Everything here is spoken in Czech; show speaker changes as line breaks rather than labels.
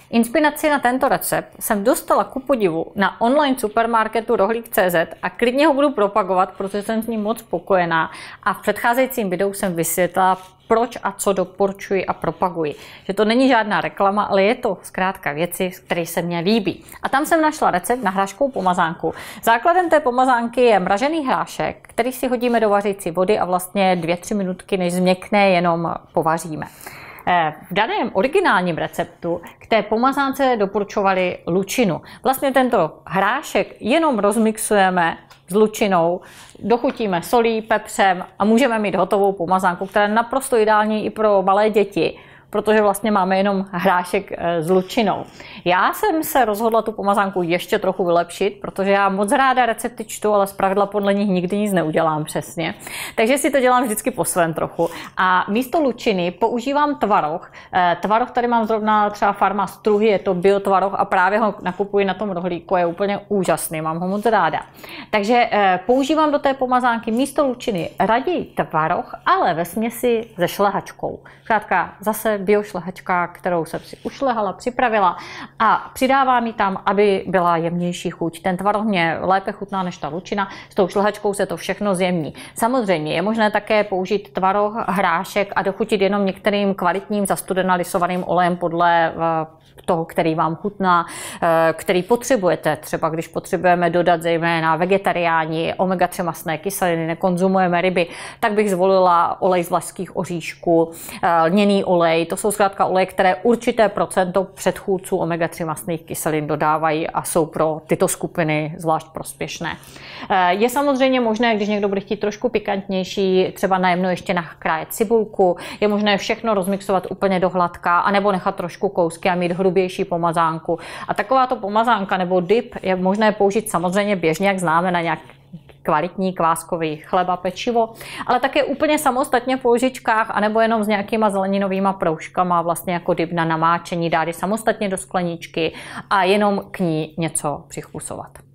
Inspiraci na tento recept jsem dostala ku podivu na online supermarketu rohlík.cz a klidně ho budu propagovat, protože jsem s ním moc spokojená a v předcházejícím videu jsem vysvětlila, proč a co doporučuji a propaguji. Že to není žádná reklama, ale je to zkrátka věci, které se mně líbí. A tam jsem našla recept na hráškovou pomazánku. Základem té pomazánky je mražený hrášek, který si hodíme do vařící vody a vlastně 2-3 minutky, než změkne, jenom povaříme. V daném originálním receptu k té pomazánce doporučovali lučinu. Vlastně tento hrášek jenom rozmixujeme s lučinou, dochutíme solí, pepřem a můžeme mít hotovou pomazánku, která je naprosto ideální i pro malé děti, protože vlastně máme jenom hrášek s lučinou. Já jsem se rozhodla tu pomazánku ještě trochu vylepšit, protože já moc ráda recepty čtu, ale zpravidla podle nich nikdy nic neudělám přesně. Takže si to dělám vždycky po svém trochu. A místo lučiny používám tvaroh. Tvaroh tady mám zrovna třeba Farma Struhy, je to biotvaroh a právě ho nakupuji na tom rohlíku, je úplně úžasný, mám ho moc ráda. Takže používám do té pomazánky místo lučiny raději tvaroh, ale ve směsi se šlehačkou. Zkrátka zase biošlehačka, kterou jsem si ušlehala, připravila a přidávám ji tam, aby byla jemnější chuť. Ten tvaroh mě lépe chutná než ta lučina, s tou šlehačkou se to všechno zjemní. Samozřejmě je možné také použít tvaroh, hrášek a dochutit jenom některým kvalitním zastudenalisovaným olejem podle toho, který vám chutná, který potřebujete. Třeba když potřebujeme dodat zejména vegetariáni, omega-3 mastné kyseliny, nekonzumujeme ryby, tak bych zvolila olej z vlašských oříšků, lněný olej. To jsou zkrátka oleje, které určité procento předchůdců omega-3 mastných kyselin dodávají a jsou pro tyto skupiny zvlášť prospěšné. Je samozřejmě možné, když někdo bude chtít trošku pikantnější, třeba najemno ještě nakrájet cibulku, je možné všechno rozmixovat úplně do hladka, anebo nechat trošku kousky a mít hrubější pomazánku. A takováto pomazánka nebo dip je možné použít samozřejmě běžně, jak známe na nějak kvalitní kváskový chleba, pečivo, ale také úplně samostatně v lžičkách anebo jenom s nějakýma zeleninovýma proužkama, vlastně jako dip na namáčení, dát je samostatně do skleničky a jenom k ní něco přichusovat.